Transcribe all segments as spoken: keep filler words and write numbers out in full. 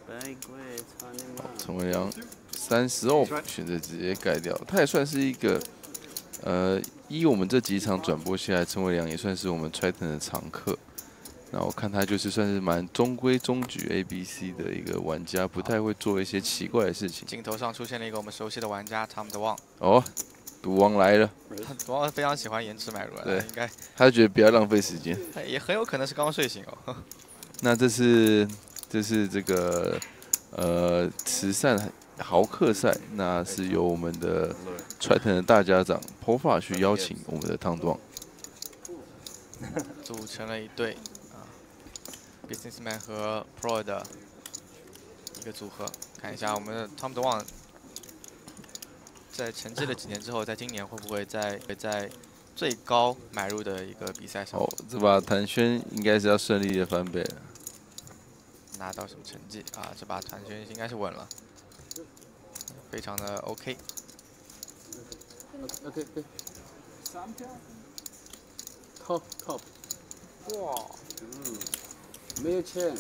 陈伟良三十哦，选择直接盖掉，他也算是一个，呃，依我们这几场转播下来，陈伟良也算是我们 Triton 的常客。那我看他就是算是蛮中规中矩 A B C 的一个玩家，不太会做一些奇怪的事情。 镜头上出现了一个我们熟悉的玩家 Tom DeWong。 哦，赌王来了。 赌王非常喜欢延迟买入，对，应该他觉得不要浪费时间。 也很有可能是刚睡醒哦。 那这是这是这个呃慈善豪客赛，那是由我们的 Triton 的大家长 Pofa 去邀请我们的汤庄， 组成了一对啊 Businessman 和 Pro 的一个组合。看一下我们的 Tom DeWong 在沉寂了几年之后，在今年会不会在在最高买入的一个比赛上？ 哦，这把谭轩应该是要顺利的翻倍了。 拿到什么成绩啊？这把谭轩应该是稳了，非常的 OK。 OK OK。Top top。哇，嗯，没有钱。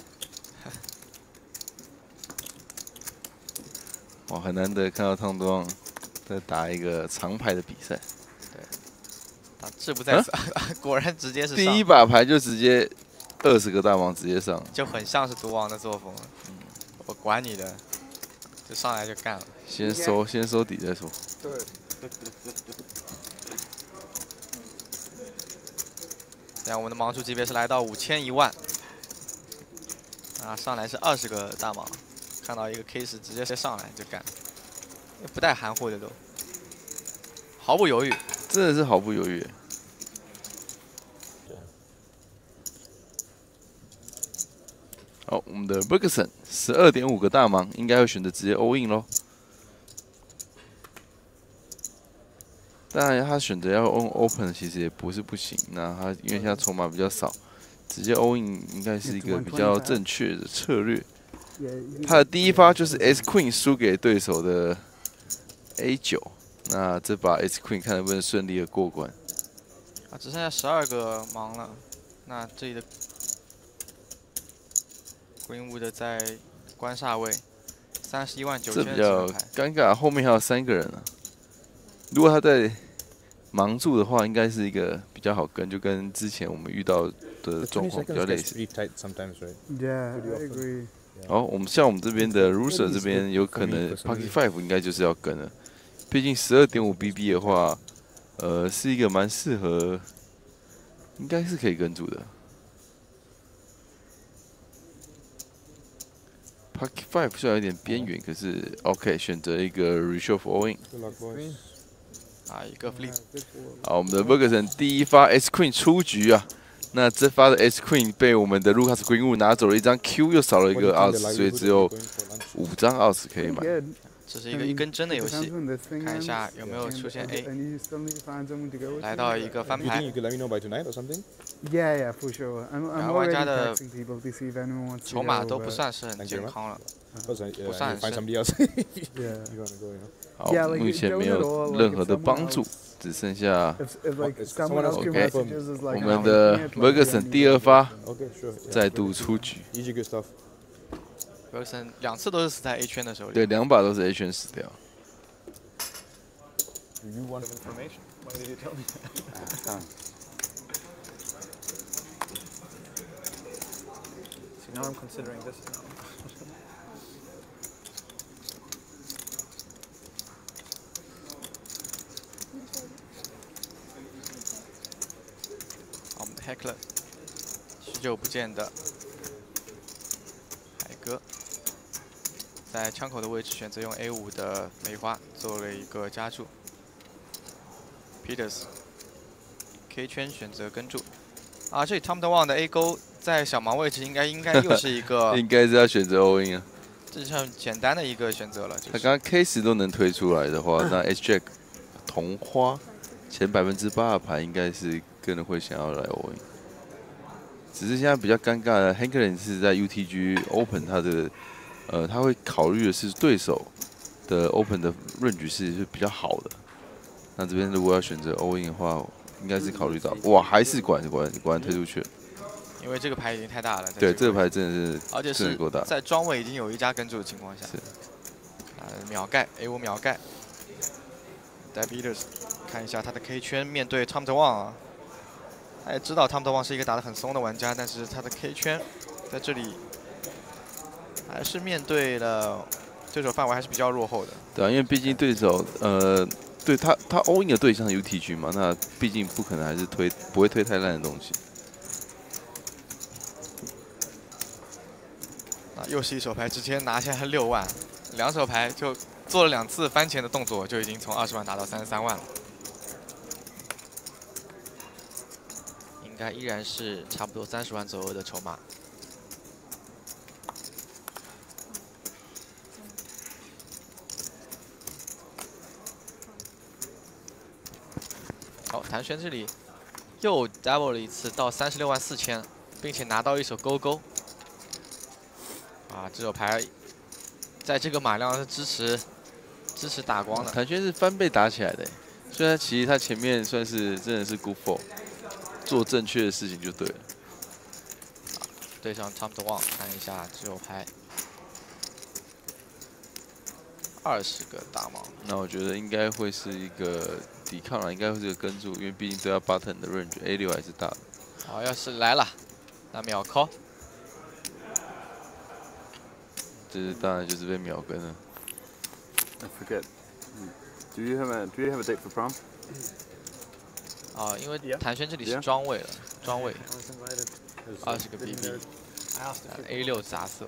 哇，很难得看到汤多旺在打一个长牌的比赛。 对，他志不在此，啊、果然直接是第一把牌就直接二十个大王直接上， 就很像是毒王的作风。嗯，我管你的，就上来就干了。 先收先收底再说。 对。 现在我们的盲注级别是来到五千一万，啊，上来是二十个大盲，看到一个 K 十直接上来就干，不带含糊的都，毫不犹豫， 真的是毫不犹豫。好，我们的 Bergson 十二点五个大盲，应该会选择直接 all in 咯。当然，他选择要 on open 其实也不是不行。那他因为现在筹码比较少，直接 all in 应该是一个比较正确的策略。他的第一发就是 S Queen 输给对手的 A 九，那这把 S Queen 看能不能顺利的过关。 啊，只剩下十二个盲了，那这里的 Greenwood 在官煞位，三十一万九千。 这比较尴尬，后面还有三个人啊。如果他在盲注的话，应该是一个比较好跟，就跟之前我们遇到的状况比较类似。好，我们像我们这边的 Ruser 这边有可能 Pocket Five 应该就是要跟了，毕竟十二点五 B B 的话，呃，是一个蛮适合，应该是可以跟住的。Pocket Five 虽然有点边缘，可是 OK 选择一个 Reshove All In。 啊，一个 flip。 好，我们的 Bergson 第一发 S Queen 出局啊，那这发的 S Queen 被我们的 Lucas Greenwood 拿走了一张 Q， 又少了一个 odds， 所以只有五张 odds 可以买。 这是一个一根针的游戏，看一下有没有出现 A。来到一个翻牌。两个玩家的筹码都不算是很健康了，不算很深。 好，目前没有任何的帮助，只剩下 OK， 我们的 Bergson 第二发再度出局。 Bergson 两次都是死在 A 圈的手里。 对，两把都是 A 圈死掉。 Now I'm considering this now. 好，我们的 Heckler， 许久不见的海哥，在枪口的位置选择用 A 五的梅花做了一个加注。Peters K 圈选择跟注，啊，这里 Tom DeWong 的 A 勾。在小盲位置应该应该又是一个， 应该是要选择 all in 啊， 这是很简单的一个选择了。就是、 他刚刚 K 十都能推出来的话，那 H Jack 同花前百分之八的牌应该是个人会想要来 all in， 只是现在比较尴尬的 Hanklin 是在 U T G Open 他的呃他会考虑的是对手的 Open 的润局是是比较好的，那这边如果要选择 all in 的话，应该是考虑到哇还是果然果然果然推出去了。 因为这个牌已经太大了。 对，这个牌真的是， 而且是够大， 在庄位已经有一家跟注的情况下， 是啊，秒盖 A 五秒盖 ，Diabetes 看一下他的 K 圈，面对 Tom DeWong 啊，他也知道 Tom DeWong 是一个打得很松的玩家，但是他的 K 圈在这里还是面对了对手范围还是比较落后的。 对啊，因为毕竟对手呃。对他，他 all in 的对象是 U T G 嘛，那毕竟不可能还是推不会推太烂的东西。 啊，又是一手牌，直接拿下来六万，两手牌就做了两次翻钱的动作，就已经从二十万打到三十三万了。应该依然是差不多三十万左右的筹码。好，谭轩这里又 double 了一次到三十六万四千，并且拿到一手勾勾。啊，这手牌在这个马量是支持支持打光的。 谭轩是翻倍打起来的，所以他其实他前面算是真的是 good for， 做正确的事情就对了。 对上 Tom DeWong 看一下这手牌，二十个大盲。 那我觉得应该会是一个抵抗了，应该会是个跟注，因为毕竟对他 button 的 range A 六还是大的。 好，要是来了，那秒 call。 这是当然就是被秒跟了。 I forget. Do you have a Do you have a date for prom? 啊，因为谭轩这里是庄位了，庄位，二十个 B B， A 六杂色，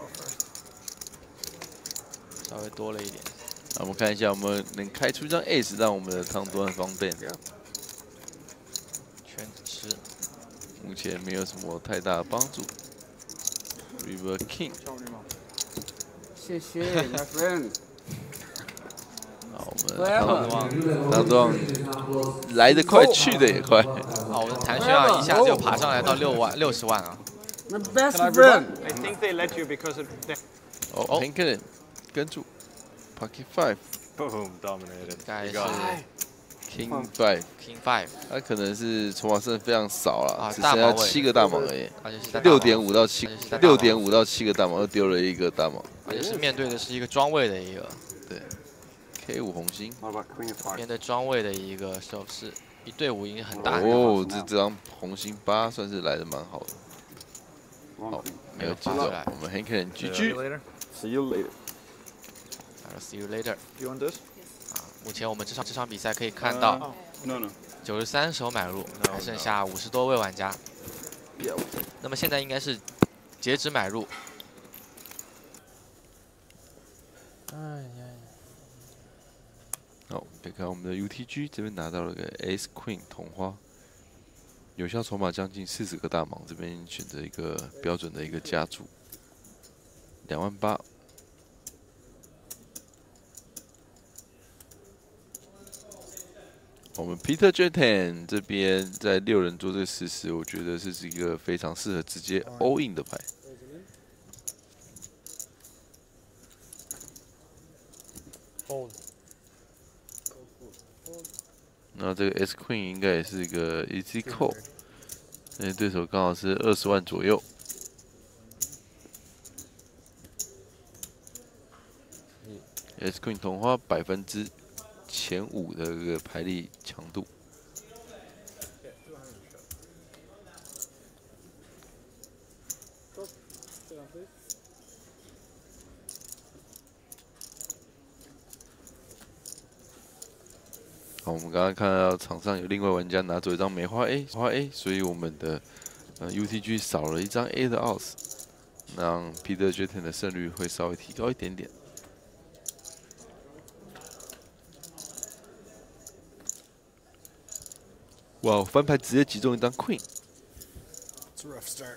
稍微多了一点。 那我们看一下，我们能开出一张 Ace， 让我们的汤多很方便。 圈子吃， 目前没有什么太大的帮助。River King。 谢谢 my friend。 好，我们汤多来得快，去得也快。 好，我们的谭轩啊，一下就爬上来到六万六十万啊。 My best friend. I think they let you because of the 哦 ，Hank 跟住 ，Pocket Five， boom dominated. 应该是 King Five， King Five， 他可能是筹码剩非常少了， 啊只剩下七个大盲而已， 而且是在六点五到七， 而且是在大盲六点五到七个大盲，又丢了一个大盲， 而且是面对的是一个庄位的一个， 对 ，K 五红心， What about Queen of Hearts? 面对庄位的一个手势，一对五已经很大。 哦，这这张红心八算是来的蛮好的， One 好 queen.， 没有节奏，我们 Hank 人 G G。 later. See you later. I'll see you later。 You want this? 啊，目前我们这场这场比赛可以看到 Uh, no, no. 九十三手买入，还剩下五十多位玩家。那么现在应该是截止买入。哎呀， 好，可以看我们的 U T G 这边拿到了个 Ace Queen 同花，有效筹码将近四十个大盲，这边选择一个标准的一个加注，两万八。我们 Peter Jetten 这边在六人做这个实时，我觉得是一个非常适合直接 all in 的牌。那这个 S Queen 应该也是一个 easy call， 因为对手刚好是二十万左右。S Queen 同花百分之前五的一个牌力强度。好，我们刚刚看到场上有另外玩家拿走一张梅花 A， 花 A， 所以我们的呃 U T G 少了一张 A 的 odds， 让 Peter Jetten 的胜率会稍微提高一点点。哇，翻牌直接击中一张 Queen。 It's a rough start.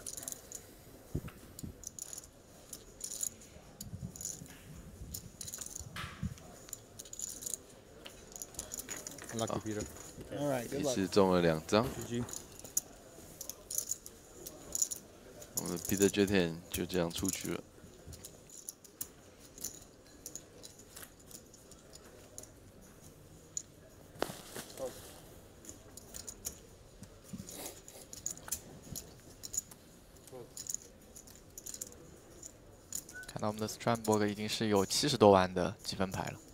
Lucky Peter. All right, 也 good luck. 是中了两张， G G. 我们的 Peter Jetten 就这样出局了。 看到我们的 Strandberg 已经是有七十多万的积分牌了，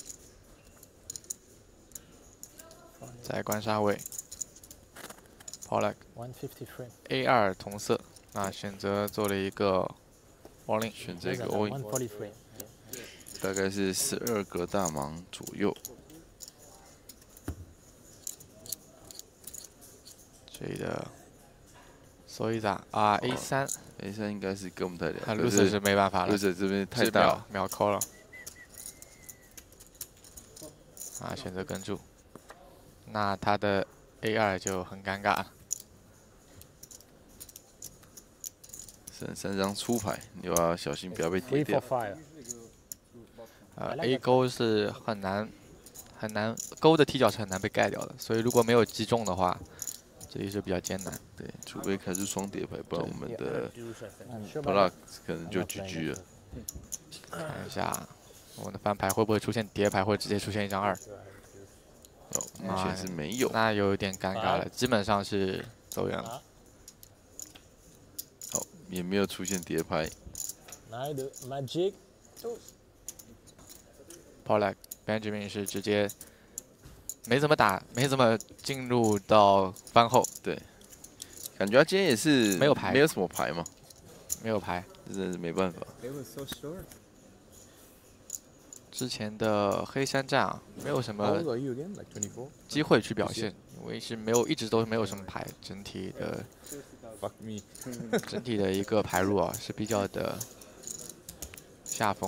在官杀位 ，Pollock one fifty frame. A 二同色，那选择做了一个 all in， 选择一个 There's all a in， one forty frame. 大概是十二个大盲左右。 这里的 Soiza 啊 A 三， A 三应该是跟我们太聊， 那 Loser 是没办法了 ，Loser 这边太是大了， 秒秒扣了，啊选择跟注，那他的 A 二就很尴尬了。 剩三张出牌，你要小心不要被跌 Three 掉 for。fire. 呃 ，A 勾是很难很难勾的踢脚是很难被盖掉的，所以如果没有击中的话，这里是比较艰难。 对，除非开出双叠牌，不然我们 Yeah, 的 deuce, I think. Pollock 可能 I'm 就 not G playing G 了 it.。 看一下我们的翻牌会不会出现叠牌，或者直接出现一张二？ 哦，目前是没有。 那有一点尴尬了，基本上是走远了。 哦，也没有出现叠牌。 Neither magic. Pollock Benjamin 是直接没怎么打，没怎么进入到翻后， 对，感觉他今天也是没有牌没有什么牌嘛， 没有牌。 真的是没办法。 It was so short. 之前的黑山战啊，没有什 How 么 old are you again? Like twenty-four? 机会去表现，因为是没有一直都没有什么牌，整体的 Fuck me. 整体的一个排路啊是比较的下风。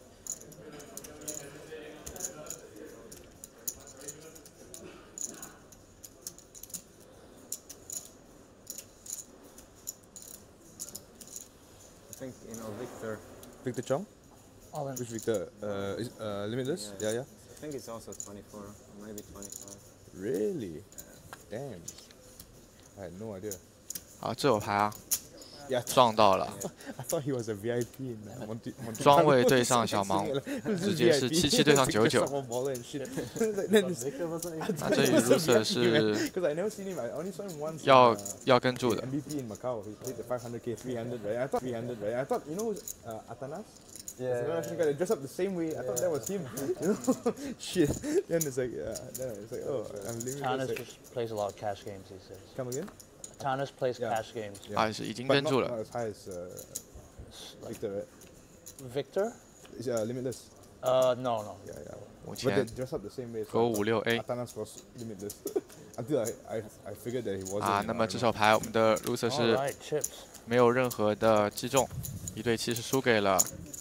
I think, you know, Victor. Victor Chong? All in. Which Victor? Uh, is, uh, Limitless? Yeah. Yeah, yeah. I think it's also twenty-four, maybe twenty-five. Really? Damn. I had no idea. 好，这有牌啊， Yeah, 撞到了， I thought he was a V I P in uh, Monty. Monty 庄卫对上小盲， Who's 直 this 接是 V I P? 七七对上 Victor 九九。 softball baller and shit. Then this- Victor wasn't even. 那这里 loser 是 Because I never seen him. I only saw him once. 要 in, uh, 要跟住的 M V P in Macau. He played the five hundred K, three hundred, right? I thought three hundred, right? I thought, you know, uh, Atanas? Yeah. The African guy, they dress up the same way. I thought that was him. You know? Shit. Then it's like, uh, then it's like, oh, I'm leaving. Tanis Like, just plays a lot of cash games these days. come again? Tanis plays Yeah. cash games. Yeah. 啊，是已经 But 跟 not, 住 not 了。 as high as uh, Victor, right? Victor? It's uh, limitless. Uh, no, no. Yeah, yeah. 五 But they 千 dress up the same way. So 勾 I 五 thought 六 A Atanas was limitless. Until I, I, I figured that he wasn't. 啊， you 那 know, 么 I 这 don't 手牌我们的 loser All 是 right, chips. 没有任何的击中，一对七是输给了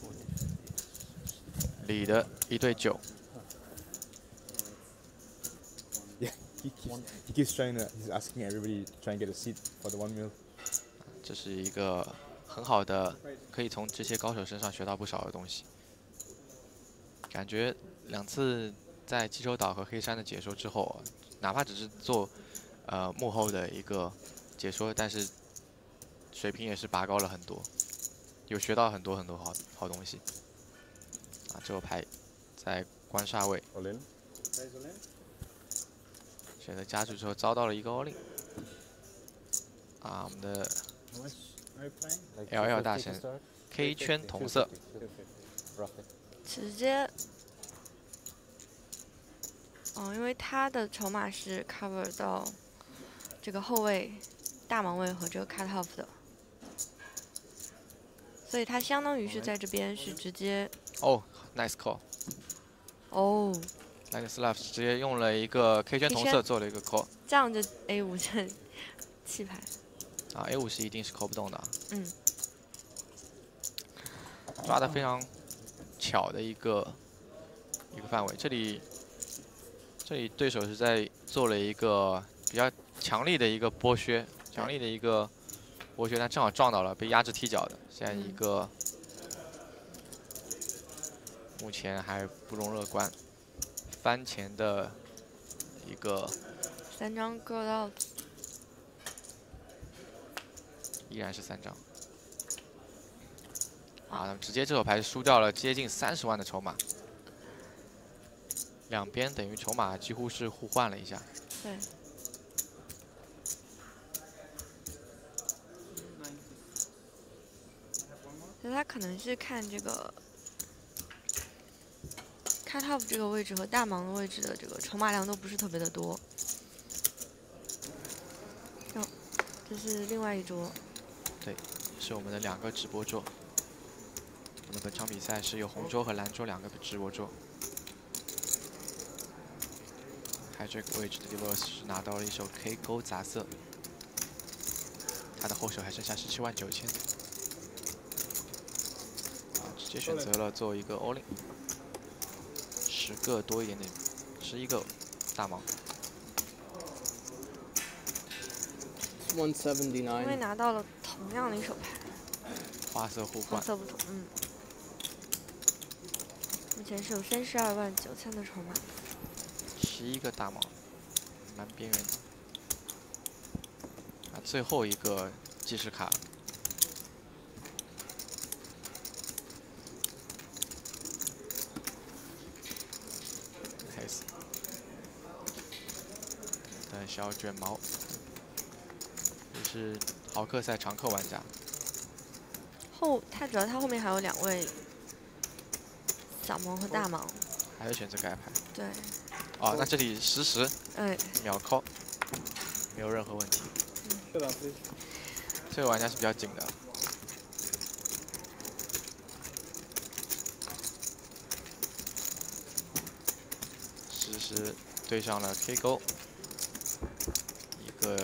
李的一对九。 know. He keeps, he keeps trying to. He's asking everybody to try and get a seat for the one mil. 这是一个很好的，可以从这些高手身上学到不少的东西。感觉两次在济州岛和黑山的解说之后，哪怕只是做呃幕后的一个解说，但是水平也是拔高了很多，有学到很多很多好好东西。啊，这手牌在官煞位 All in. 选择加注之后遭到了一个 all in。啊，我们的 How much are you playing? Like L L two fifty 大 to 神 start? K 圈同色。 Roughly. 直接，哦，因为他的筹码是 cover 到这个后卫、大盲位和这个 cut off 的，所以他相当于是在这边是直接哦，nice call。 哦， Ladislav 直接用了一个 K 圈同 K 色圈做了一个 call。 这样就 A 五这弃牌， 啊 ，A 五是一定是扣不动的啊， 嗯， 抓的非常巧的一个一个范围。这里这里对手是在做了一个比较强力的一个剥削，强力的一个剥削，但正好撞到了被压制踢脚的，现在一个目前还不容乐观，翻前的一个三张 girl out， 依然是三张。啊，那么直接这手牌输掉了接近三十万的筹码，两边等于筹码几乎是互换了一下。 对， 所以他可能是看这个 cut off 这个位置和大盲的位置的这个筹码量都不是特别的多。哦，这是另外一桌。 对，是我们的两个直播桌。那么本场比赛是有红桌和蓝桌两个直播桌。开这个位置的 Divorce 是拿到了一手 K 勾杂色，他的后手还剩下十七万九千。 直接选择了做一个 all in， 十个多一点点，十一个大盲。 one seventy 因为 nine。 拿到了同样的一手牌， 花色互换， 花色不同，嗯。目前是有三十二万九千的筹码， 十一个大盲，蛮边缘的。啊，最后一个计时卡。 的小卷毛，也是豪客赛常客玩家。 后他主要他后面还有两位小盲和大盲， 还是选择改牌。 对。 哦，那这里实时， 哎， 秒 call， 没有任何问题。 嗯， 这个玩家是比较紧的。实时对上了 K 勾。 个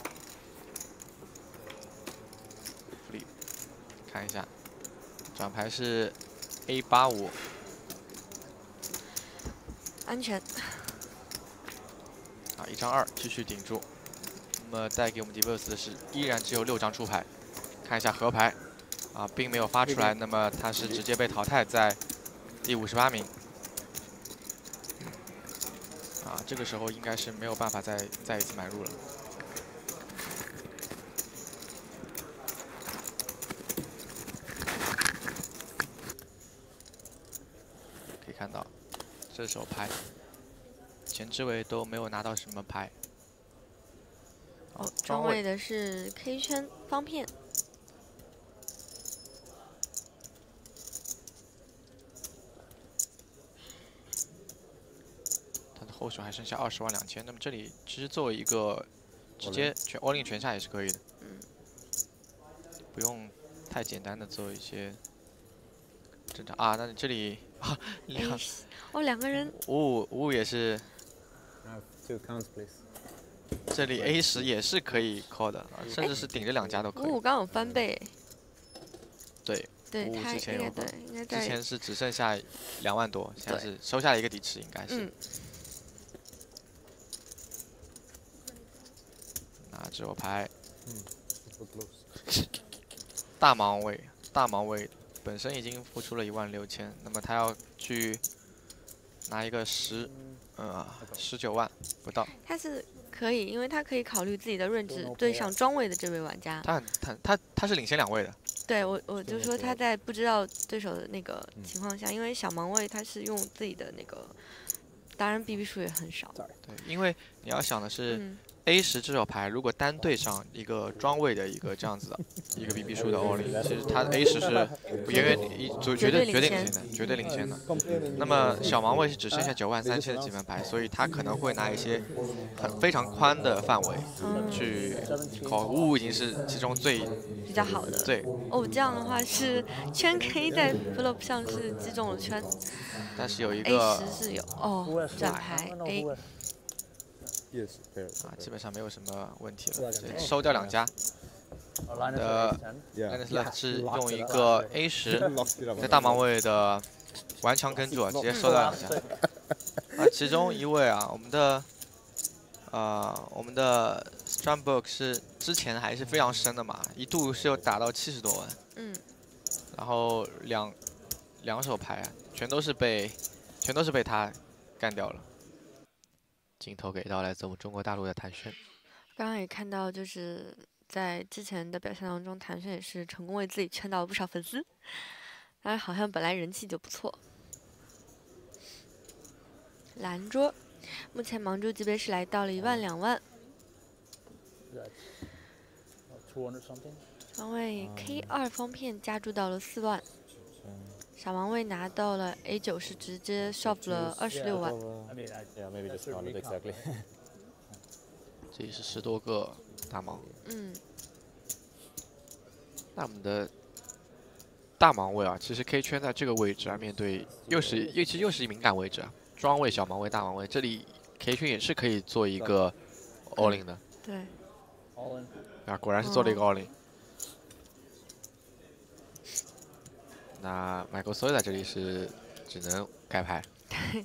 flip， 看一下，转牌是 A 八五， 安全。 啊，一张二继续顶住。那么带给我们 Divorce 的是依然只有六张出牌，看一下河牌，啊，并没有发出来，那么他是直接被淘汰在第五十八名。啊，这个时候应该是没有办法再再一次买入了。 看到这手牌，前置位都没有拿到什么牌。 哦，庄位的是 K 圈方片。 他的后手还剩下二十万两千，那么这里其实作为一个直接全 all in 全下也是可以的。 嗯。 不用太简单的做一些正常啊，那你这里。 啊，两哦，两个人五五五五也是， Two counts, please. 这里 A 十也是可以 call 的，啊，甚至是顶着两家都可以。 五五刚有翻倍， 对， 对他之前有对，应该在之前是只剩下两万多，现在是收下了一个底池，应该是。 嗯。 拿这手牌， 嗯， 大盲位，大盲位。 本身已经付出了一万六千，那么他要去拿一个十，呃，十九万不到。 他是可以，因为他可以考虑自己的润值对上庄位的这位玩家。 他很他他他是领先两位的。 对我我就说他在不知道对手的那个情况下，因为小盲位他是用自己的那个，当然 B B 数也很少。 对，因为你要想的是。 嗯 A 十这手牌如果单对上一个庄位的一个这样子的一个 B B 数的 all in， 其实他的 A 十是远远一绝对绝对领先的，绝对领先的。那么小盲位是只剩下九万三千的积分牌，所以他可能会拿一些很非常宽的范围去考。五五已经是其中最比较好的。 对。 哦，这样的话是圈 K 在 flop 上是击中了圈， 但是有一个 A 十是有哦转牌 A。 啊，基本上没有什么问题了，收掉两家。的 Linus Left 是用一个 A 十在大盲位的顽强跟住啊，直接收掉两家。啊，其中一位啊，我们的呃我们的 Strumbook 是之前还是非常深的嘛，一度是有打到七十多万。 嗯。 然后两两手牌啊，全都是被全都是被他干掉了。 镜头给到来自我们中国大陆的谭轩， 刚刚也看到，就是在之前的表现当中，谭轩也是成功为自己圈到了不少粉丝，当然好像本来人气就不错。蓝桌，目前盲注级别是来到了一万两万。 王位 K 二方片加注到了四万，小王位拿到了 A 九是直接 shove 了二十六万。 I mean, I, yeah, maybe just round it exactly. 这里是十多个大盲。 嗯， 那我们的大盲位啊，其实 K 圈在这个位置啊，面对又是又其实又是敏感位置啊，庄位、小盲位、大盲位，这里 K 圈也是可以做一个 all in 的。 对。 All in. 啊，果然是做了一个 all in。那 Michael Soy 在这里是只能盖牌。 对。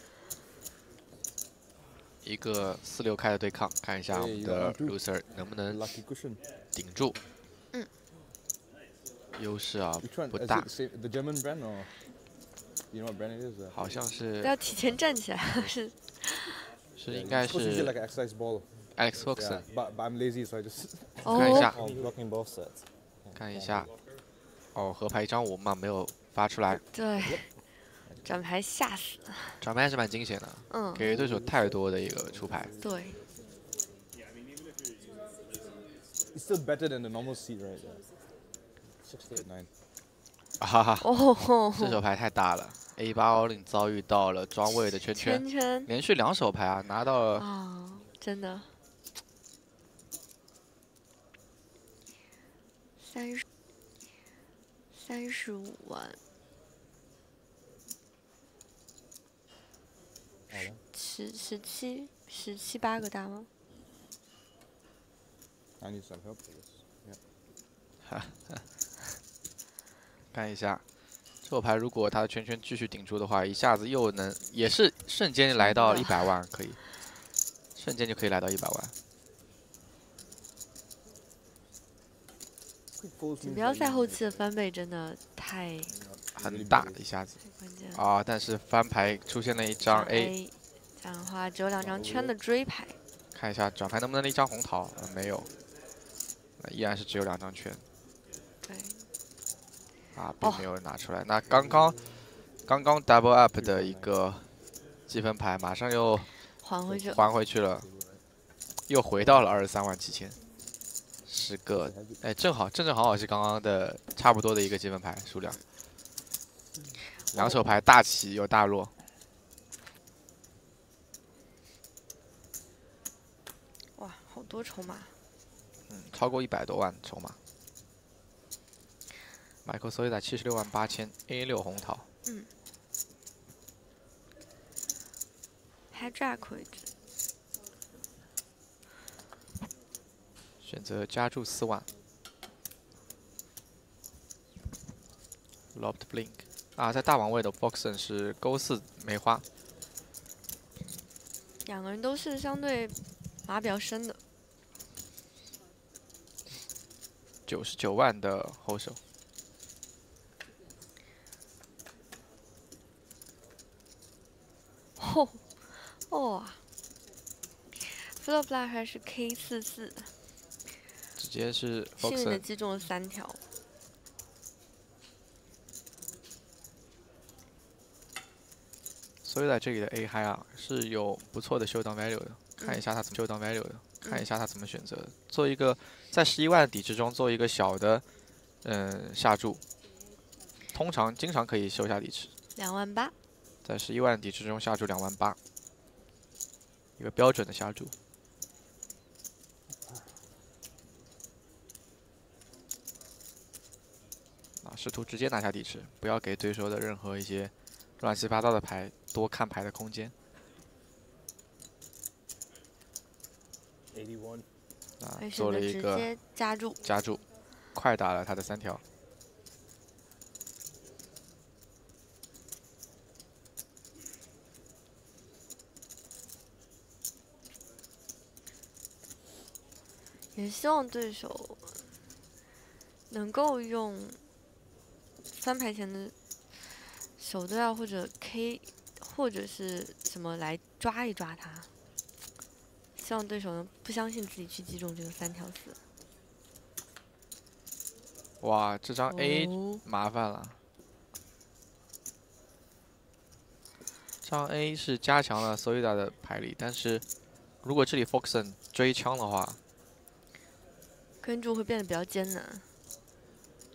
一个四六开的对抗，看一下我们的 loser 能不能顶住。 嗯。 优势啊 Which one? 不 Is 大 it。the, the German brand or you know what brand it is? Uh? 好像是。 要提前站起来，是。 是应该 It's supposed to be 是 like an exercise ball. Alex Ferguson。 Yeah, but but I'm lazy, so I just. 看一下。 Oh, blocking both sets. 看一下。哦，合牌一张五嘛，没有发出来。 对。转牌吓死。 转牌还是蛮惊险的。 嗯。 给对手太多的一个出牌。 对。 It's still better than the normal seat, right? sixty-eight nine. 哈哈。 哦。 这手牌太大了。A 八 all in 遭遇到了庄位的圈圈。 圈圈。 连续两手牌啊，拿到了。 啊，真的。三十。三十五万。 十十七十七八个大吗？ I need some help for this. Yeah. 看一下，这手牌如果他的圈圈继续顶住的话，一下子又能也是瞬间来到一百万，可以，瞬间就可以来到一百万。 锦标赛后期的翻倍真的太很大一下子关键啊！但是翻牌出现了一张 A。 这样的话，只有两张圈的追牌。 看一下转牌能不能一张红桃？呃、没有，那依然是只有两张圈。 对。 啊，并没有拿出来。哦、那刚刚刚刚 double up 的一个积分牌，马上又还回去， 还回去了，又回到了二十三万七千。十个，哎，正好正正好好是刚刚的差不多的一个积分牌数量。两手牌大起又大落。 哇，好多筹码！ 嗯，超过一百多万筹码。Michael Soy 七十六万八千 ，A 六红桃。 嗯。Hijack 位置。 选择加注四万。Lobbed Blink 啊，在大王位的 Foxen 是勾四梅花。 两个人都是相对。 码比较深的， 九十九万的后手。 哦，哇 ，Flop Black 还是 K 四四， 直接是幸运的击中了三条。 所以在这里的 A high 啊是有不错的 showdown value 的。 看一下他怎么 showdown value 的，看一下他怎么选择的。做一个在十一万的底池中做一个小的，嗯下注，通常经常可以秀下底池。 两万八。 在十一万底池中下注两万八，一个标准的下注。啊，试图直接拿下底池，不要给对手的任何一些乱七八糟的牌多看牌的空间。 啊，做了一个加注， 加注，快打了他的三条。 也希望对手能够用翻牌前的手段或者 K 或者是什么来抓一抓他。 希望对手能不相信自己去击中这个三条四。 哇，这张 A 麻烦了。这张 A 是加强了 Soida 的牌力，但是如果这里 Foxen 追枪的话， 跟注会变得比较艰难。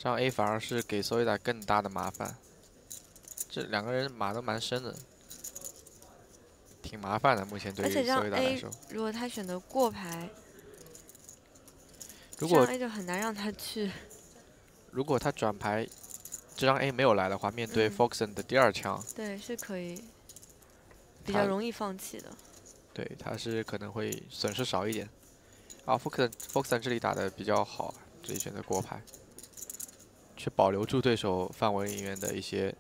这样 A 反而是给索伊达更大的麻烦。这两个人马都蛮深的，挺麻烦的。目前对于而且这样索伊达来 A 说， 如果他选择过牌， 如果这样 A 就很难让他去。 如果他转牌，这张 A 没有来的话，面对嗯 Foxen 的第二枪， 对，是可以比较他容易放弃的。 对他是可能会损失少一点。啊 ，Foxen Foxen 这里打的比较好，这里选择过牌，去保留住对手范围里面的一些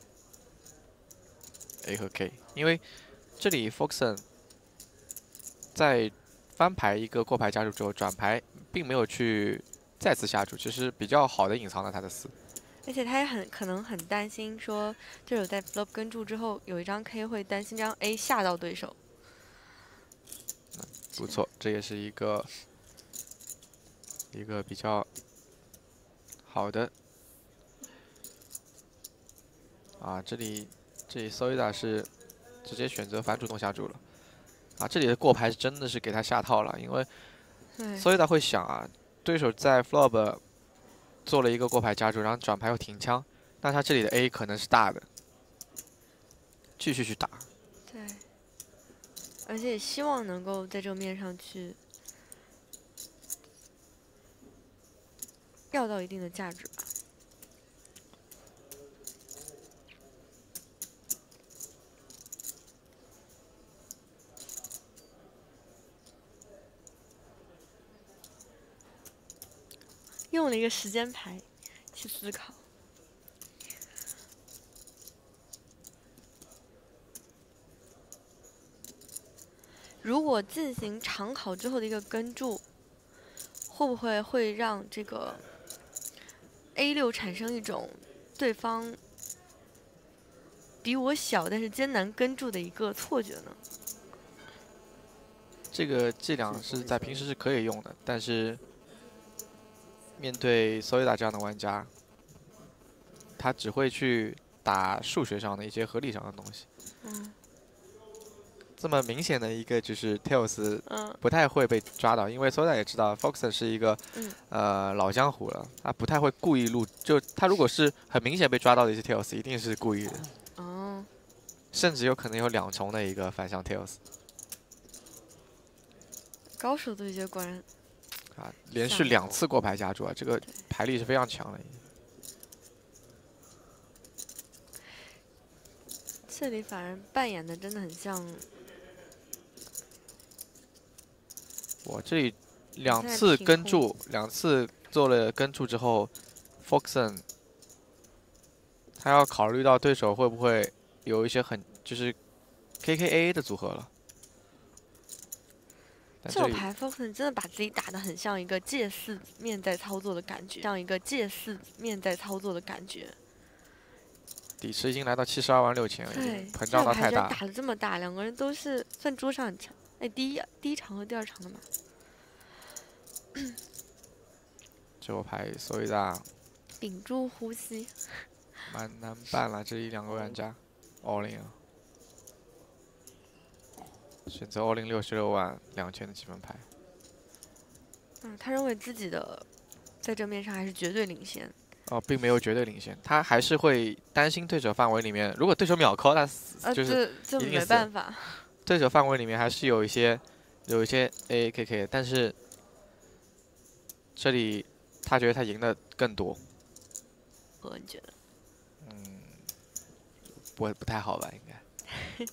A 和 K， 因为这里 Foxen 在翻牌一个过牌加注之后，转牌并没有去再次下注，其实比较好的隐藏了他的四。 而且他也很可能很担心说，对手在 flop 跟注之后有一张 K 会担心这张 A 吓到对手。 不错，这也是一个一个比较好的啊。这里这里 Soida 是直接选择反主动下注了啊。这里的过牌是真的是给他下套了，因为 Soida 会想啊，对手在 flop 做了一个过牌加注，然后转牌又停枪，那他这里的 A 可能是大的，继续去打。 对，而且也希望能够在这个面上去要到一定的价值吧。用了一个时间牌去思考。如果进行长考之后的一个跟注，会不会会让这个 A 六产生一种对方比我小但是艰难跟注的一个错觉呢？ 这个伎俩是在平时是可以用的，但是面对 Soida 这样的玩家，他只会去打数学上的一些合理上的东西。 嗯。 这么明显的一个就是 Tails 嗯不太会被抓到，因为 Soida 也知道 Foxen 是一个、 嗯、 呃老江湖了，他不太会故意录，就他如果是很明显被抓到的一些 Tails， 一定是故意的。 哦。 甚至有可能有两重的一个反向 Tails。 高手对决果然。 啊，连续两次过牌加注啊，这个牌力是非常强的。 这里反而扮演的真的很像。 我这里两次跟注，两次做了跟注之后 ，Foxen 他要考虑到对手会不会有一些很就是 K K A A 的组合了。 这手牌 Foxen 真的把自己打得很像一个借四面在操作的感觉，像一个借四面在操作的感觉。 底池已经来到七十二万六千了， 对， 膨胀到太大。 打得这么大，两个人都是算桌上很强。哎，第一第一场和第二场的嘛。 这手牌所以大。 屏住呼吸。 蛮难办了，这一两个玩家 all in 啊。选择 all in 六十六万两千的积分牌。 嗯，他认为自己的在这面上还是绝对领先。 哦，并没有绝对领先，他还是会担心对手范围里面，如果对手秒扣，那死就是就没办法。 对手范围里面还是有一些有一些 A A K K， 但是这里他觉得他赢的更多。 我觉得。 嗯，不不太好吧，应该。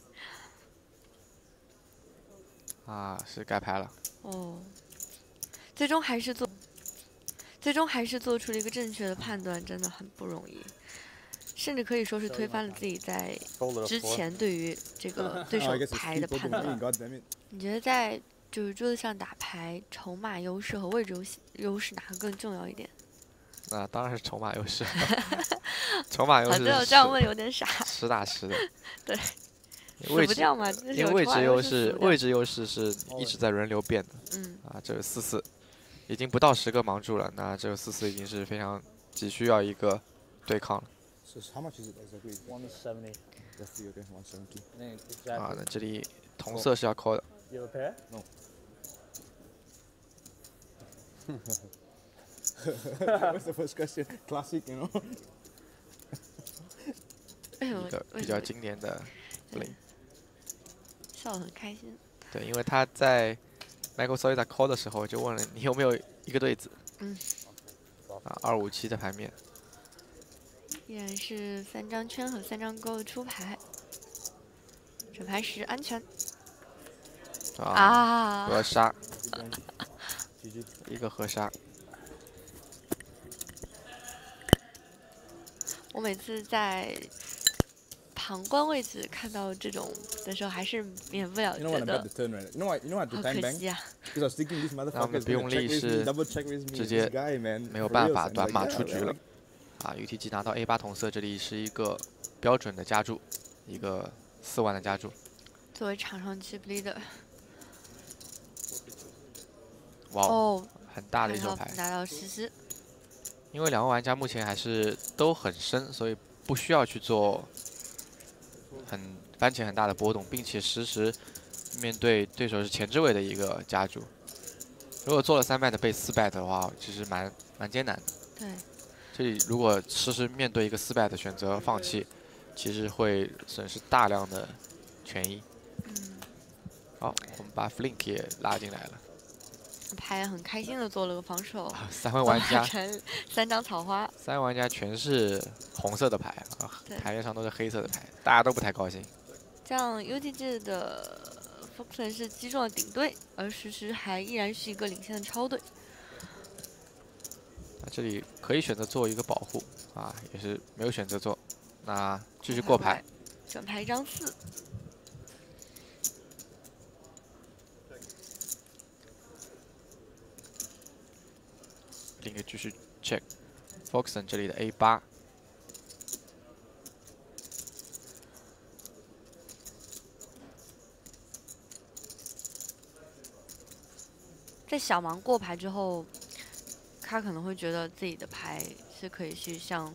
啊，是该拍了。 哦，最终还是做，最终还是做出了一个正确的判断，真的很不容易，甚至可以说是推翻了自己在之前对于这个对手牌的判断。你觉得在就是桌子上打牌，筹码优势和位置优势优势哪个更重要一点？ 那当然是筹码优势。筹码优势。 这这样问有点傻。 实打实的。 对。 位置掉嘛， 因为位置优势，位置优势是一直在轮流变的。 嗯。 啊，这个四四，已经不到十个盲注了，那这个四四已经是非常急需要一个对抗了。啊，那这里同色是要扣的。 What's the first question? Classic, you know. 为什么一个比为什么较经典的 play。 笑得很开心？ 对，因为他在 Michael Solita call 的时候就问了你有没有一个对子。 嗯。 啊，二五七的牌面。 依然是三张圈和三张勾出牌，这牌是安全。啊！ 河沙，一个河沙。 我每次在旁观位置看到这种的时候，还是免不了觉得 You know what? I'm about to turn right. You know what? You know what? 好 To time 可 bang. 惜啊！ Because I was thinking this 那我 motherfucker 们 is 不用 gonna 力 check with 是 me, double check with me. 直 This 接 guy, man. 没有 For 办 reals, 法 and 短 like, 码 yeah, 出局 man, 了 like-。 啊 ，U T G 拿到 A 八同色，这里是一个标准的加注，一个四万的加注。 作为场上 chip leader， 哇哦， 很大的一手牌。 拿到实施。 因为两位玩家目前还是都很深，所以不需要去做很番茄很大的波动，并且实时面对对手是前置位的一个加注。如果做了三 bet 被四 bet 的话，其实蛮蛮艰难的。 对。 这里如果实时面对一个四 bet 选择放弃，其实会损失大量的权益。 嗯。 好，我们把 Flink 也拉进来了。 牌很开心的做了个防守。 三位玩家。 三张草花。 三位玩家全是红色的牌啊，牌面上都是黑色的牌，大家都不太高兴。 这样 U T G 的 Foxen 是击中了顶队，而实时还依然是一个领先的超队。 那这里可以选择做一个保护啊，也是没有选择做。那继续过牌， 转牌一张四。 另一个继续 check Foxen 这里的 A 八。 在小盲过牌之后，他可能会觉得自己的牌是可以去向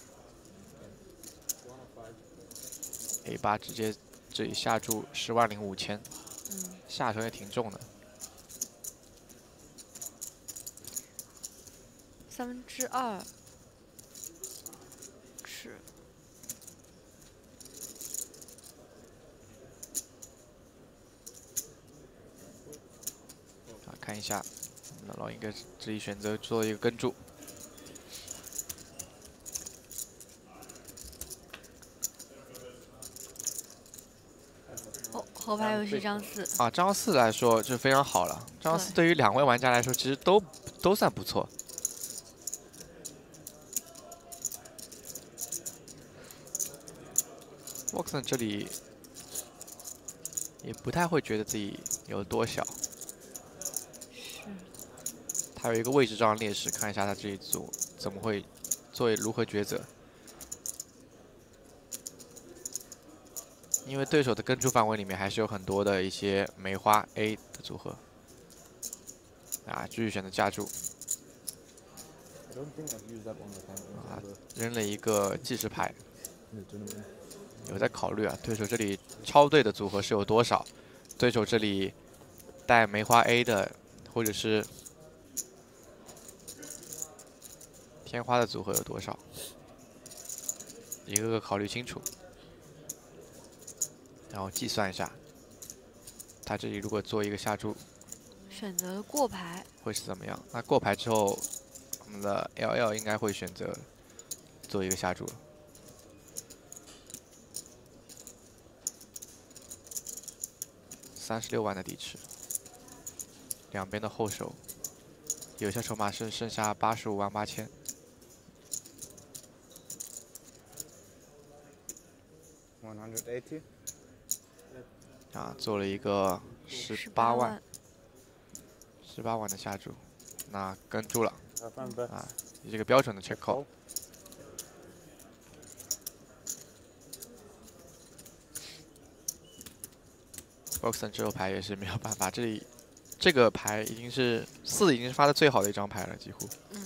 A 八直接这里下注十万零五千， 嗯， 下手也挺重的。 三分之二是。 看一下，那老鹰哥这里选择做一个跟注。 后后排又是一张四。 啊，张四来说就非常好了。张四对于两位玩家来说，其实都都算不错。Foxen 这里也不太会觉得自己有多小。他有一个位置上的劣势，看一下他这一组怎么会作为如何抉择。因为对手的跟注范围里面还是有很多的一些梅花 A 的组合。啊，继续选择加注。啊，扔了一个计时牌。有在考虑啊，对手这里超对的组合是有多少？对手这里带梅花 A 的，或者是天花的组合有多少？一个个考虑清楚，然后计算一下，他这里如果做一个下注， 选择了过牌， 会是怎么样？那过牌之后，我们的 L L 应该会选择做一个下注了。三十六万的底池，两边的后手，有效筹码是剩下八十五万八千。 one hundred eighty。 啊，做了一个十八万，十八万的下注，那跟注了。啊，这个标准的 check call。Foxen 这手牌也是没有办法，这里这个牌已经是四，已经是发的最好的一张牌了，几乎。 嗯。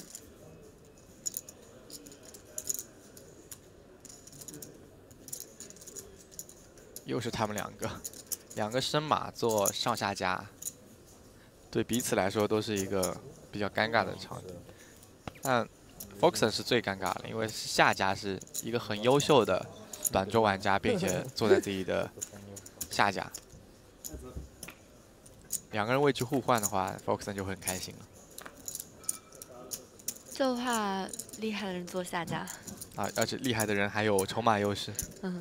又是他们两个，两个深马做上下家，对彼此来说都是一个比较尴尬的场景。 但 Foxon 是最尴尬的，因为下家是一个很优秀的短桌玩家，并且坐在自己的下家。两个人位置互换的话 ，Foxon 就会很开心了。 就怕厉害的人坐下家。 啊，而且厉害的人还有筹码优势。 嗯。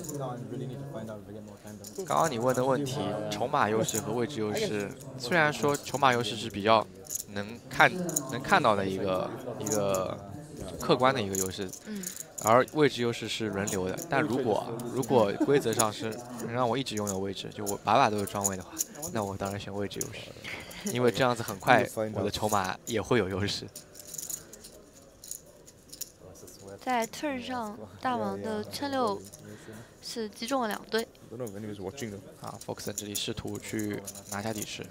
刚刚你问的问题，筹码优势和位置优势，虽然说筹码优势是比较能看能看到的一个一个客观的一个优势， 嗯， 而位置优势是轮流的。但如果如果规则上是能让我一直拥有位置，就我把把都是庄位的话，那我当然选位置优势，因为这样子很快我的筹码也会有优势。 在 turn 上，大王的圈六是击中了两队。 啊 ，Foxon 这里试图去拿下底池，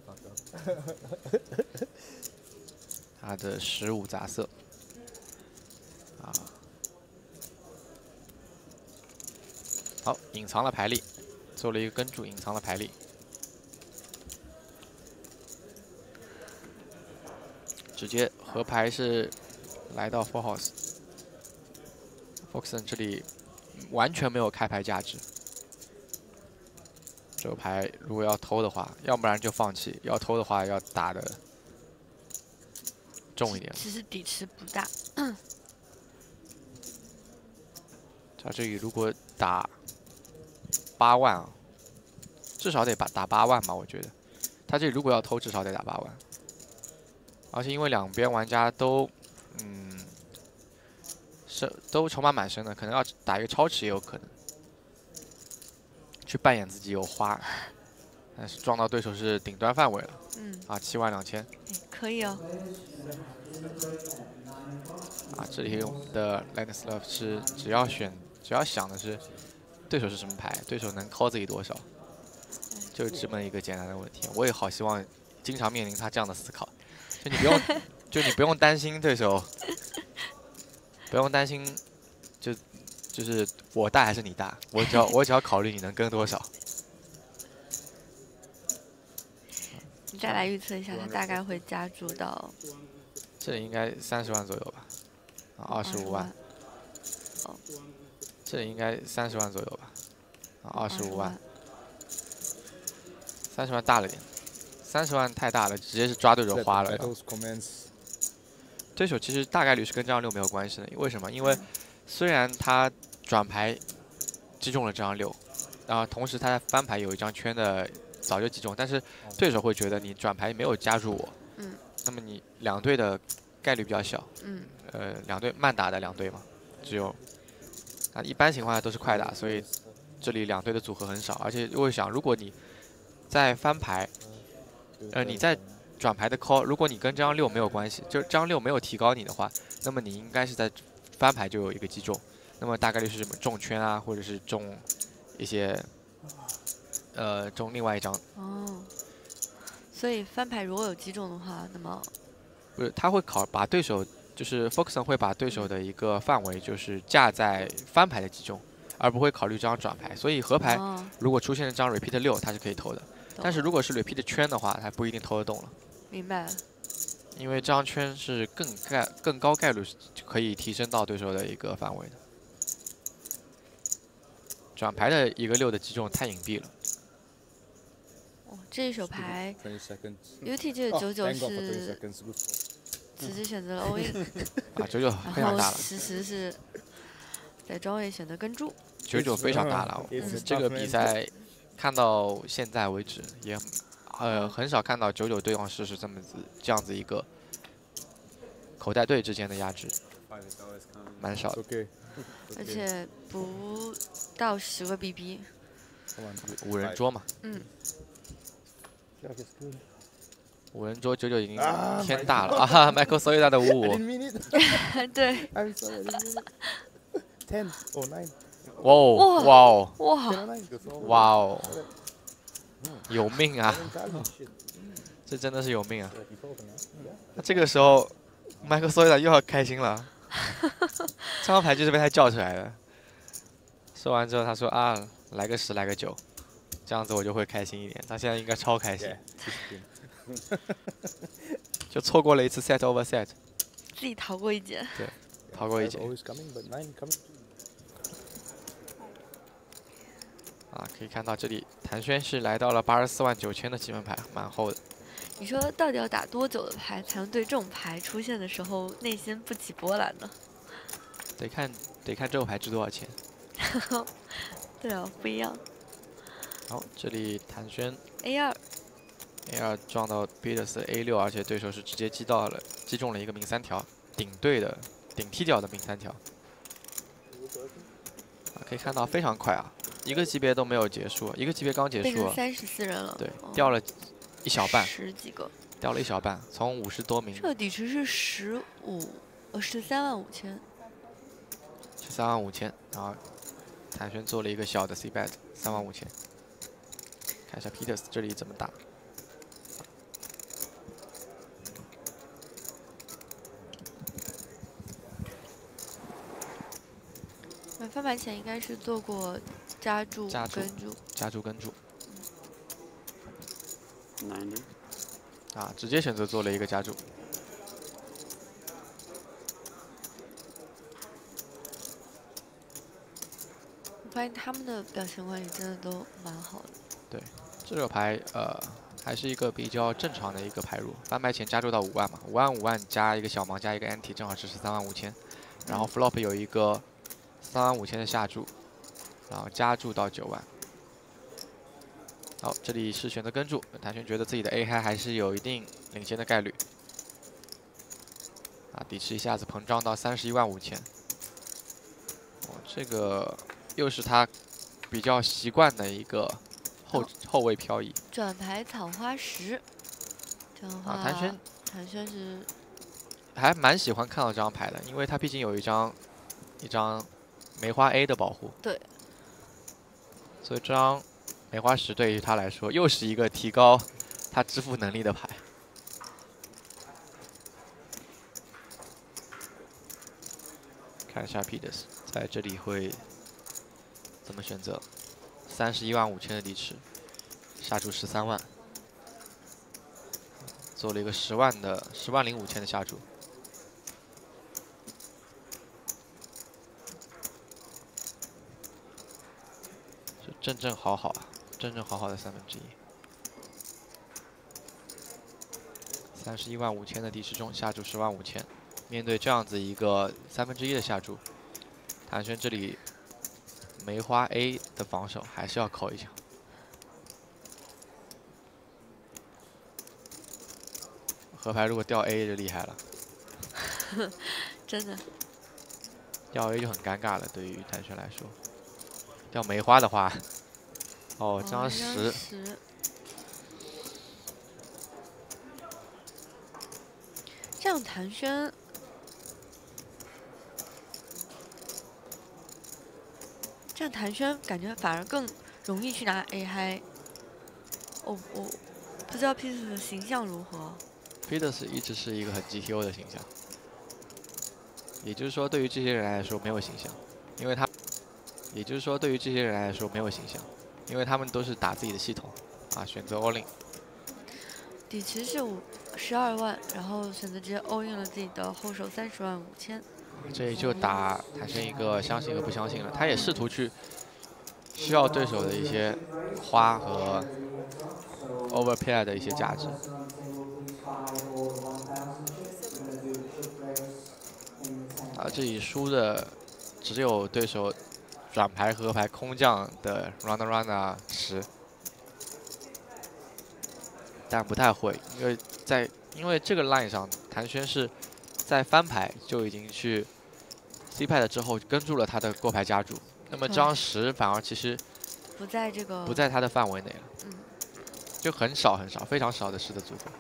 他的十五杂色，啊，好，隐藏了牌力，做了一个跟注，隐藏了牌力。直接合牌是来到 Full House。Foxon 这里完全没有开牌价值，这个牌如果要偷的话，要不然就放弃；要偷的话，要打的重一点。 其实底池不大。 他这里如果打八万啊，至少得把打八万吧，我觉得。他这里如果要偷，至少得打八万。而且因为两边玩家都，嗯。是都筹码蛮深的，可能要打一个超持也有可能，去扮演自己有花，但是撞到对手是顶端范围了。 嗯。 啊，七万两千。 可以哦。 啊，这里的 Lannislov 是只要选，只要想的是对手是什么牌，对手能 call 自己多少，就这么一个简单的问题。我也好希望经常面临他这样的思考，就你不用，就你不用担心对手。不用担心，就就是我大还是你大，我只要我只要考虑你能跟多少。 你再来预测一下，他大概会加注到。 这里应该三十万左右吧，啊，二十五万。 哦。 这里应该三十万左右吧，啊，二十五万。三十万大了点，三十万太大了，直接是抓对手花了。对手其实大概率是跟张六没有关系的，为什么？因为虽然他转牌击中了这张六，然后同时他翻牌有一张圈的早就击中，但是对手会觉得你转牌没有加入我， 嗯， 那么你两队的概率比较小， 嗯， 呃，两队慢打的两队嘛，只有啊一般情况下都是快打，所以这里两队的组合很少，而且我想，如果你在翻牌，呃，你在转牌的 call， 如果你跟张六没有关系，就是张六没有提高你的话，那么你应该是在翻牌就有一个击中，那么大概率是什么中圈啊，或者是中一些呃中另外一张。 哦，所以翻牌如果有击中的话，那么不是他会考把对手就是 Foxon 会把对手的一个范围就是架在翻牌的击中，而不会考虑这张转牌，所以合牌如果出现了这张 repeat 六，他是可以投的，但是如果是 repeat 圈的话，他不一定投得动了。 明白了。 因为这张圈是更概更高概率可以提升到对手的一个范围的。转牌的一个六的击中太隐蔽了。 哦，这一手牌 U T G 的九九是直接选择了 all in。 啊，九九非常大了。 其实是在庄位选择跟注。 九九非常大了，嗯、这个比赛看到现在为止也。呃，很少看到九九对王室是这么子这样子一个口袋队之间的压制，蛮少的。 而且不到十个 B B， 五人桌嘛。 嗯。 五人桌九九已经偏大了啊 ！Michael Soida 的五五。 对。 Ten or nine。 哇哦！哇哦！ 哇！ 哇哦！有命啊！这真的是有命啊！那这个时候，麦克索伊达又要开心了。这张牌就是被他叫出来的。说完之后，他说啊，来个十，来个九，这样子我就会开心一点。他现在应该超开心，就错过了一次 set over set。 自己逃过一劫。 对，逃过一 Five 劫。 always coming, but nine coming. 啊，可以看到这里谭轩是来到了八十四万九千的积分牌，蛮厚的。 你说到底要打多久的牌才能对这种牌出现的时候内心不起波澜呢？ 得看得看这个牌值多少钱。 对啊，不一样。 好，这里谭轩 A 二 A 二撞到 Peters A 六，而且对手是直接击到了击中了一个明三条，顶对的顶踢掉的明三条。啊，可以看到非常快啊，一个级别都没有结束，一个级别刚结束， 变成三十四人了。 对， 哦掉了一小半， 十几个， 掉了一小半，从五十多名这个底池是十五，呃，十三万五千。 十三万五千，然后谭轩做了一个小的 C bet 三万五千，看一下 Peters 这里怎么打。 那翻牌前应该是做过加注、 加注跟注。 加注跟注 ninety. 啊，直接选择做了一个加注。 我发现他们的表情管理真的都蛮好的。 对，这个牌呃还是一个比较正常的一个牌路，翻牌前加注到五万嘛，五万五万加一个小盲加一个 anti， 正好是十三万五千，然后 flop 有一个三万五千的下注，然后加注到九万。好，这里是选择跟注，谭轩觉得自己的 A 嗨还是有一定领先的概率。啊，底池一下子膨胀到三十一万五千。哦，这个又是他比较习惯的一个后、 哦后位漂移。 转牌草花石，这样的话， 啊，谭轩谭轩是还蛮喜欢看到这张牌的，因为他毕竟有一张一张梅花 A 的保护。 对。 所以这张梅花石对于他来说又是一个提高他支付能力的牌。看一下 Peters 在这里会怎么选择？三十一万五千的底池，下注十三万，做了一个十万的十万零五千的下注。就正正好好啊，正正好好的三分之一。三十一万五千的底池中下注十万五千，面对这样子一个三分之一的下注，谭轩这里梅花 A 的防守还是要扣一下。河牌如果掉 A 就厉害了， 真的。 掉 A 就很尴尬了，对于谭轩来说。掉梅花的话，哦，这张十。 十这样谭轩，这样谭轩感觉反而更容易去拿 A 嗨。我我不知道 Peters 的形象如何。 Peters 一直是一个很 G T O 的形象，也就是说，对于这些人来说没有形象，因为他，也就是说，对于这些人来说没有形象，因为他们都是打自己的系统，啊，选择 all in。 底池是五十二万，然后选择直接 all in 了自己的后手三十万五千。 这里就打产生一个相信和不相信了，他也试图去需要对手的一些花和 overpair 的一些价值。啊，这里输的只有对手转牌和牌空降的 Runner Runner 十，但不太会，因为在因为这个 line 上，谭轩是在翻牌就已经去 C 派了之后跟住了他的过牌加注，那么这张十反而其实不在这个不在他的范围内了， 嗯， 就很少很少，非常少的十的组合。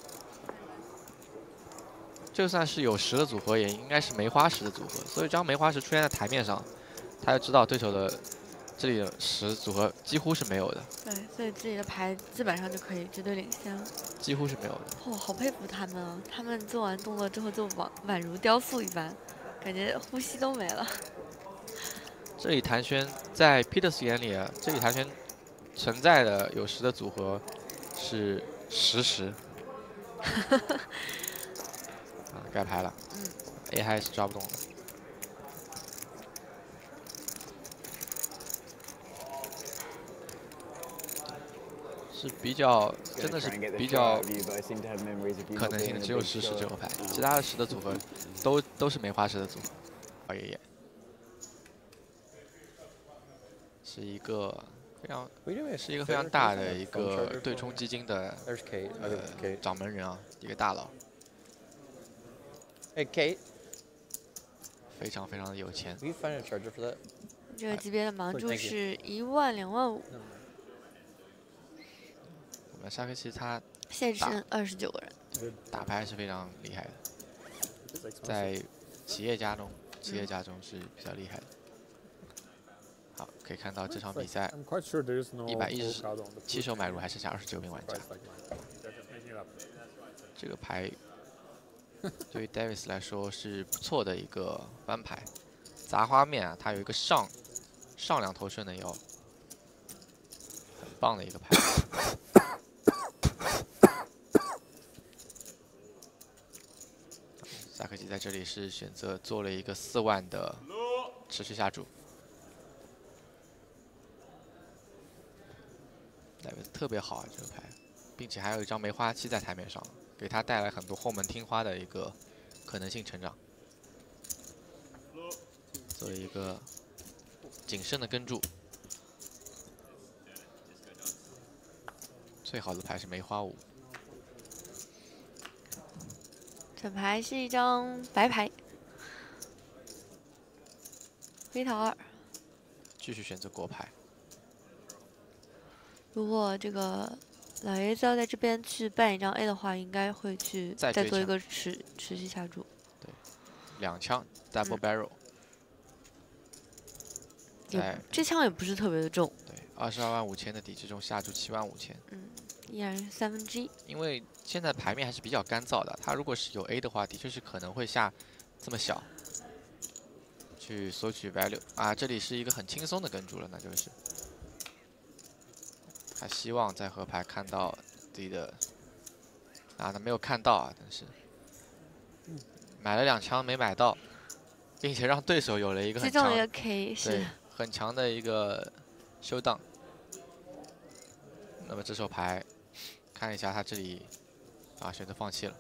就算是有十的组合，也应该是梅花十的组合。所以这张梅花十出现在台面上，他就知道对手的这里的十组合几乎是没有的。 对，所以自己的牌基本上就可以绝对领先了。 几乎是没有的。 我、哦、好佩服他们啊！他们做完动作之后就宛宛如雕塑一般，感觉呼吸都没了。 这里谭轩在 Peters 眼里啊，这里谭轩存在的有十的组合是十十。啊，盖牌了。 嗯。 A 还是抓不动的。是比较，真的是比较可能性只有十十这个牌，其他的十的组合都都是梅花十的组合。老爷爷是一个非常是一个非常大的一个对冲基金的呃掌门人啊，一个大佬。 Hey, Kate. 非常非常的有钱。 Will you find a charger for that? 这个级别的盲注 Thank you. 是一万两万五， 我们沙克奇他现剩二十九个人。 打牌是非常厉害的，在企业家中，企业家中是比较厉害的。好，可以看到这场比赛一百一十七手买入，还剩下二十九名玩家。这个牌。 对于 Davis 来说是不错的一个翻牌，砸花面啊，它有一个上上两头顺的腰，很棒的一个牌。萨克基在这里是选择做了一个四万的持续下注 ，Davis 特别好啊这个牌，并且还有一张梅花七在台面上。 给他带来很多后门听花的一个可能性成长，作为一个谨慎的跟注，最好的牌是梅花五。 整牌是一张白牌，飞桃二， 继续选择国牌。 如果这个。 老爷子要在这边去扮一张 A 的话，应该会去再做一个持持续下注。 对，两枪 double barrel。 也这枪也不是特别的重。 对，二十二万五千的底之中下注七万五千。 嗯，依然是三分之一。 因为现在牌面还是比较干燥的，他如果是有 A 的话，的确是可能会下这么小，去索取 value 啊。这里是一个很轻松的跟注了，那就是。 他希望在河牌看到自己的，啊，他没有看到啊，但是买了两枪没买到，并且让对手有了一个很强， 一个 K 对，很强的一个修档。那么这手牌，看一下他这里，啊，选择放弃了。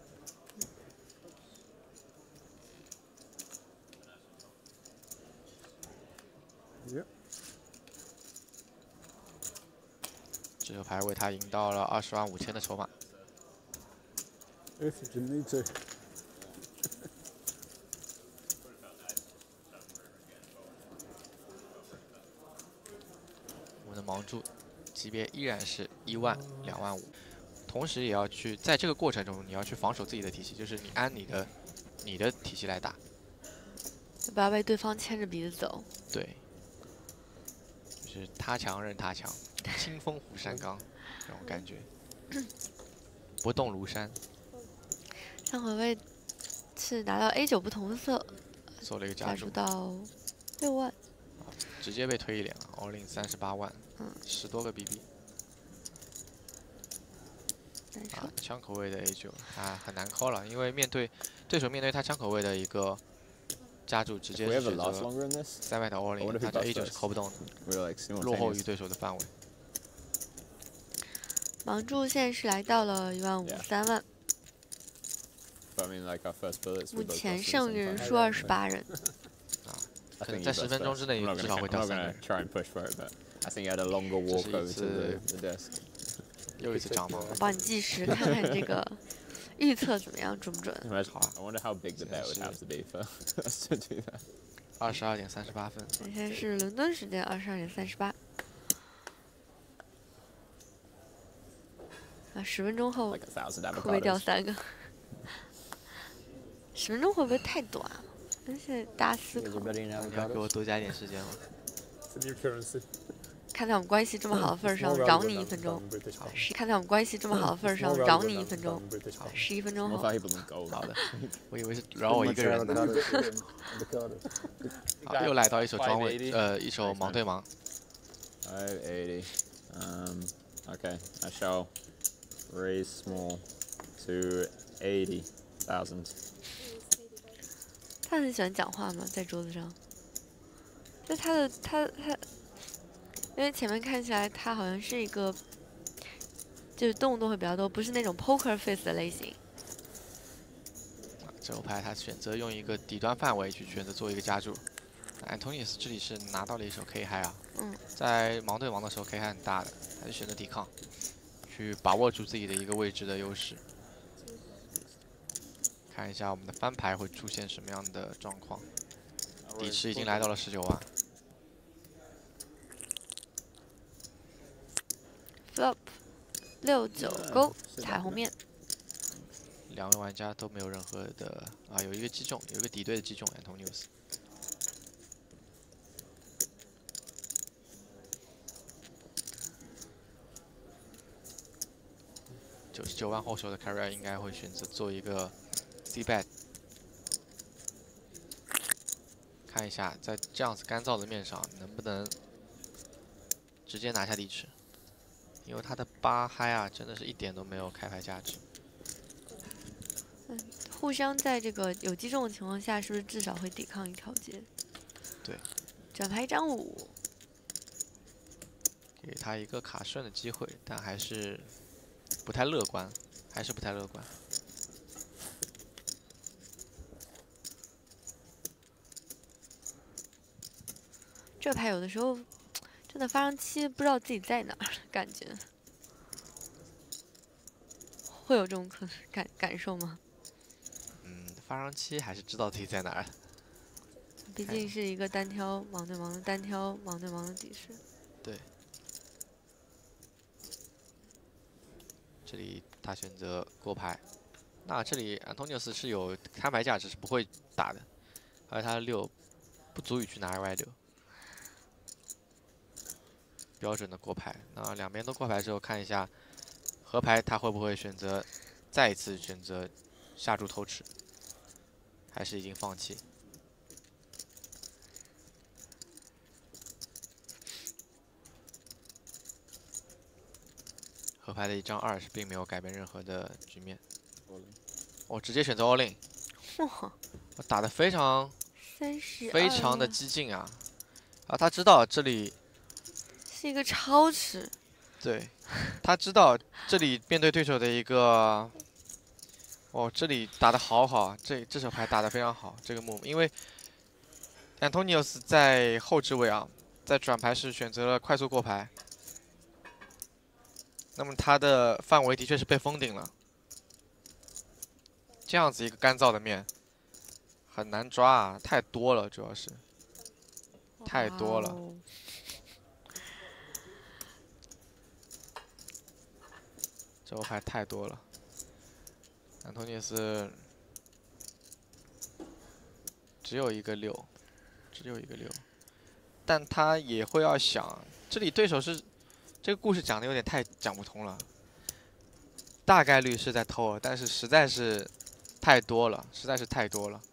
这手牌为他赢到了二十万五千的筹码。我们的盲注级别依然是一万、两万五，同时也要去在这个过程中，你要去防守自己的体系，就是你按你的你的体系来打， 不要被对方牵着鼻子走。 对，就是他强任他强。 清风拂山岗，这种感觉，不动如山。 上回位是拿到 A 九不同色， 做了一个加注到六万， 直接被推一脸了 ，all in 三十八万， 嗯， 十多个 B B。啊，枪口位的 A 九啊很难 call 了，因为面对对手面对他枪口位的一个加注，直接是选择三外的 all in， 他这 A 九是 call 不动的，落后于对手的范围。 盲注现在是来到了一万五三万，目前剩人数二十八人。 啊，可能在十分钟之内至少会掉三个人。这是一次又一次长盲。 我帮你计时，看看这个预测怎么样，准不准？ 好啊。二十二点三十八分。 现在是伦敦时间二十二点三十八。 啊，十分钟后会不会掉三个？十分钟会不会太短？但是大家思考。 你要给我多加一点时间吗？ 看在我们关系这么好的份上，饶你一分钟。看在我们关系这么好的份上，饶你一分钟。十一分钟后。 好的，我以为是饶我一个人呢。好，又来到一手庄位，呃，一手盲对盲。 five eighty. Um. Okay. I shall. Raise small to eighty thousand. 他很喜欢讲话嘛，在桌子上。就他的他他，因为前面看起来他好像是一个，就是动作会比较多，不是那种 poker face 的类型。 这手牌他选择用一个底端范围去选择做一个加注。Antonius 这里是拿到了一手 K 嗨啊， 嗯， 在盲对盲的时候 K 嗨很大的，他就选择抵抗，去把握住自己的一个位置的优势。看一下我们的翻牌会出现什么样的状况。底池已经来到了十九万。 flop 六九勾彩虹面。 两位玩家都没有任何的啊，有一个击中，有一个敌对的击中 Antonius。九十九万后手的 Carrier 应该会选择做一个 C bet。看一下，在这样子干燥的面上，能不能直接拿下底池？因为他的八嗨啊，真的是一点都没有开牌价值。 嗯，互相在这个有击中的情况下，是不是至少会抵抗一条街？ 对。 转牌一张五， 给他一个卡顺的机会，但还是不太乐观，还是不太乐观。 这牌有的时候真的发上七，不知道自己在哪儿，感觉会有这种可感感受吗？ 嗯，发上七还是知道自己在哪儿。 毕竟是一个单挑盲对盲的单挑盲对盲的底池。 对。这里他选择过牌，那这里 Antonius 是有开牌价值，是不会打的，而他的六不足以去拿 Y 六。标准的过牌，那两边都过牌之后，看一下合牌他会不会选择再一次选择下注偷吃，还是已经放弃？合牌的一张二是并没有改变任何的局面。我、哦、直接选择 all in， 哇， 我打得非常三十非常的激进啊！啊，他知道这里。 是一个超池， 对，他知道这里面对对手的一个，哦，这里打得好好，这这手牌打得非常好，这个 move， 因为 Antonius 在后置位啊，在转牌时选择了快速过牌，那么他的范围的确是被封顶了，这样子一个干燥的面很难抓啊，太多了，主要是太多了。 哦这手牌太多了，安东尼斯只有一个六，只有一个六，但他也会要想，这里对手是这个故事讲的有点太讲不通了，大概率是在偷，但是实在是太多了，实在是太多了。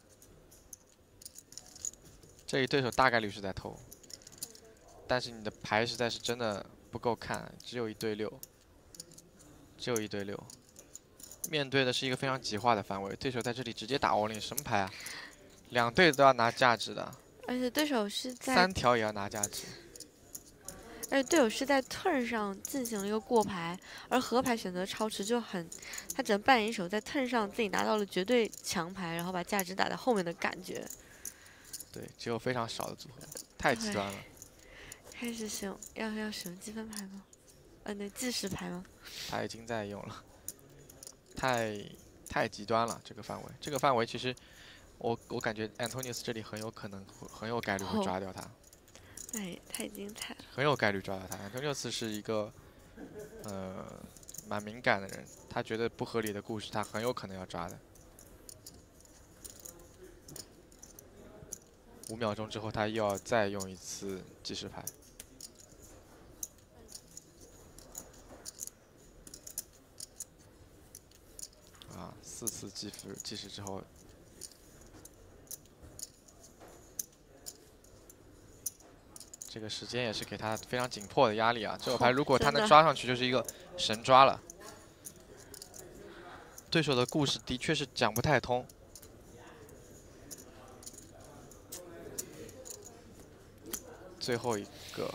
这里对手大概率是在偷，但是你的牌实在是真的不够看，只有一对六。只有一对六，面对的是一个非常极化的范围，对手在这里直接打 all in， 什么牌啊？两队都要拿价值的， 而且对手是在三条也要拿价值， 而且队友是在 turn 上进行了一个过牌，而合牌选择超持就很，他只能扮演一手在 turn 上自己拿到了绝对强牌，然后把价值打在后面的感觉。 对，只有非常少的组合，太极端了。 开始使用要要使用积分牌吗？呃，那计时牌吗？ 他已经在用了，太太极端了这个范围。这个范围其实，我我感觉 Antonius 这里很有可能很有概率会抓掉他。 哎，太精彩了！ 很有概率抓到他。Antonius 是一个呃蛮敏感的人，他觉得不合理的故事，他很有可能要抓的。五秒钟之后，他又要再用一次计时牌。啊，四次计时计时之后，这个时间也是给他非常紧迫的压力啊！这手牌如果他能抓上去，就是一个神抓了。对手的故事的确是讲不太通。 最后一个，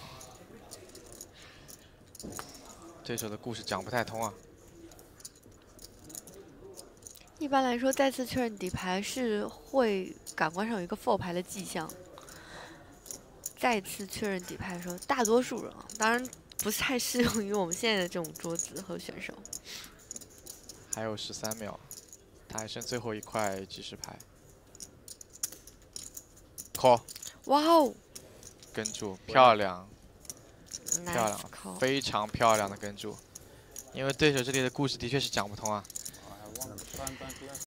对手的故事讲不太通啊。 一般来说，再次确认底牌是会感官上有一个 four 牌的迹象。再次确认底牌的时候，大多数人啊，当然不太适用于我们现在的这种桌子和选手。 还有十三秒，他还剩最后一块计时牌。call， 哇哦， 跟住，漂亮，漂 nice 亮， call。 非常漂亮的跟住。因为对手这里的故事的确是讲不通啊。